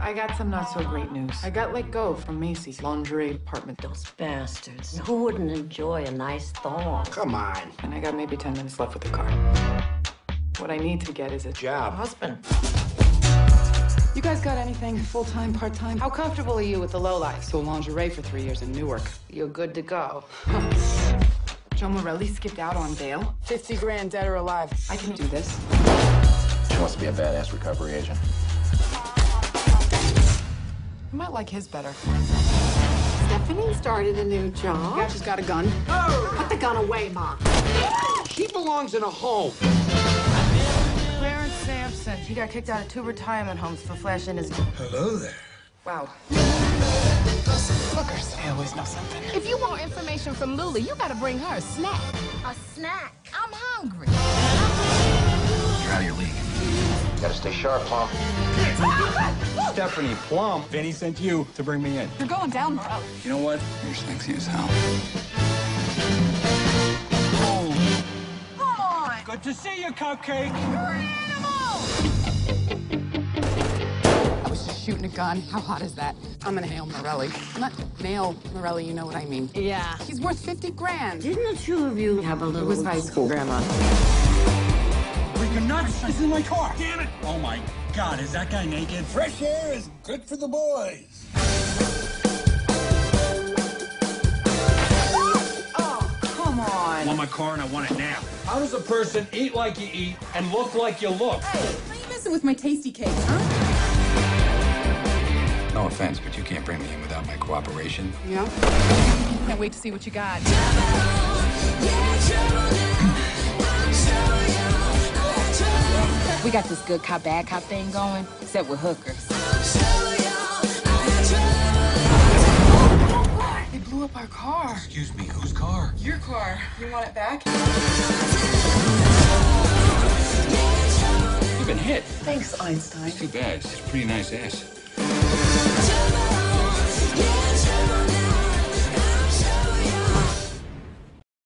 I got some not so great news. I got let go from Macy's lingerie department. Those bastards. Who wouldn't enjoy a nice thong? Come on. And I got maybe 10 minutes left with the car. What I need to get is a Job. Husband. You guys got anything full-time, part-time? How comfortable are you with the lowlife? Sold lingerie for 3 years in Newark. You're good to go. Joe Morelli skipped out on bail. 50 grand, dead or alive. I can do this. She wants to be a badass recovery agent. You might like his better. Stephanie started a new job. Yeah, she's got a gun. Put the gun away, Mom. She belongs in a home. Clarence Sampson. He got kicked out of 2 retirement homes for flashing his... Hello there. Wow. Lookers, they always know something. If you want information from Lula, you gotta bring her a snack. A snack. I'm hungry. You're out of your league. Gotta stay sharp, Plum. Stephanie Plum. Vinny sent you to bring me in. You're going down, bro. You know what? You're sexy as hell. Come on. Good to see you, Cupcake. You're an animal. I was just shooting a gun. How hot is that? I'm gonna hail Morelli. Not nail Morelli, you know what I mean. Yeah. He's worth 50 grand. Didn't the two of you have a little... It was high school, Grandma. Freaking nuts. This is my car. Damn it. Oh, my God. Is that guy naked? Fresh air is good for the boys. Oh, come on. I want my car and I want it now. How does a person eat like you eat and look like you look? Hey, why are you messing with my tasty cakes, huh? No offense, but you can't bring me in without my cooperation. Yeah? Can't wait to see what you got. We got this good cop, bad cop thing going, except with hookers. They blew up our car. Excuse me, whose car? Your car. You want it back? You've been hit. Thanks, Einstein. Too bad. It's a pretty nice ass.